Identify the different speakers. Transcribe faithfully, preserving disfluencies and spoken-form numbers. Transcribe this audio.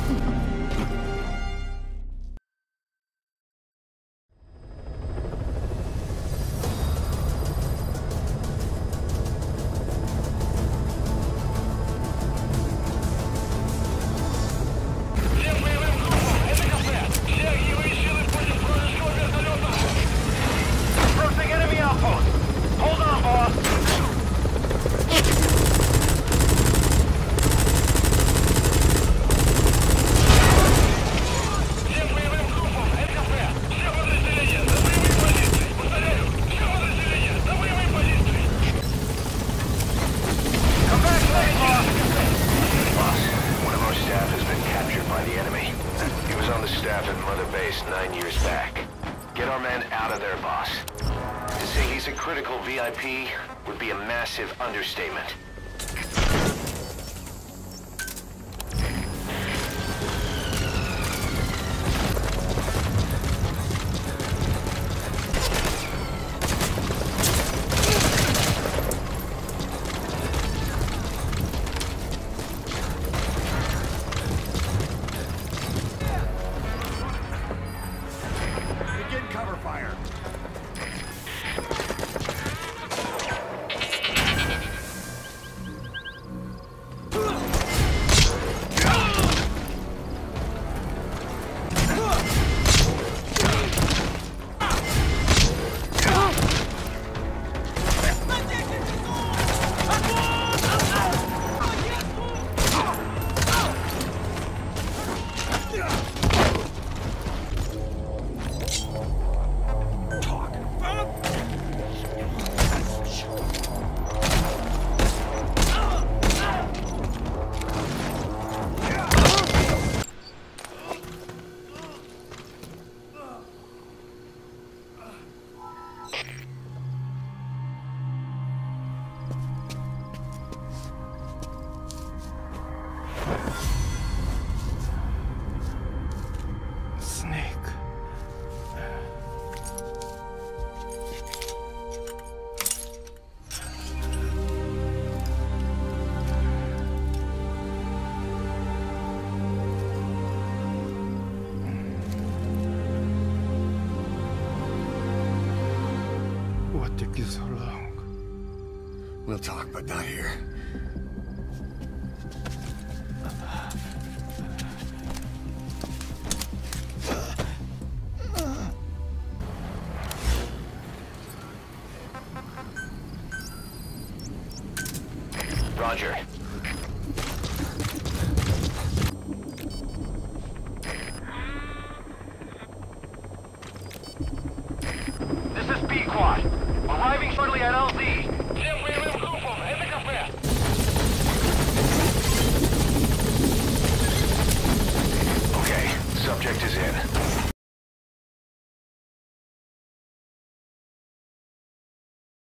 Speaker 1: V I P would be a massive understatement.
Speaker 2: Begin cover fire.
Speaker 3: What took you so long?
Speaker 2: We'll talk, but not here.
Speaker 1: Roger. This is B-Quad. Arriving shortly at L Z. Всем боевым группам, это кафе. Okay, subject is in.